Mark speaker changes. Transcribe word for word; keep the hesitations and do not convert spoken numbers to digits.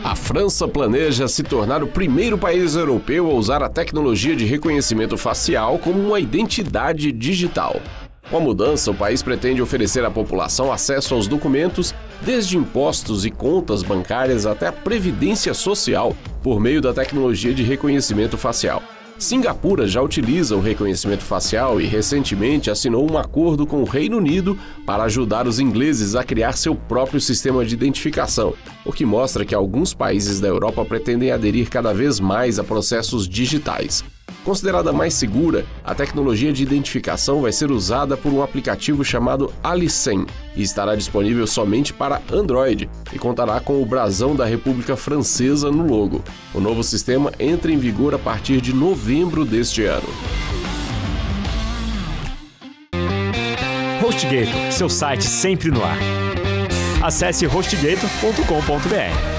Speaker 1: A França planeja se tornar o primeiro país europeu a usar a tecnologia de reconhecimento facial como uma identidade digital. Com a mudança, o país pretende oferecer à população acesso aos documentos, desde impostos e contas bancárias até a previdência social, por meio da tecnologia de reconhecimento facial. Singapura já utiliza o reconhecimento facial e recentemente assinou um acordo com o Reino Unido para ajudar os ingleses a criar seu próprio sistema de identificação, o que mostra que alguns países da Europa pretendem aderir cada vez mais a processos digitais. Considerada mais segura, a tecnologia de identificação vai ser usada por um aplicativo chamado Alicen e estará disponível somente para Android e contará com o brasão da República Francesa no logo. O novo sistema entra em vigor a partir de novembro deste ano.
Speaker 2: HostGator, seu site sempre no ar. Acesse hostgator ponto com ponto br.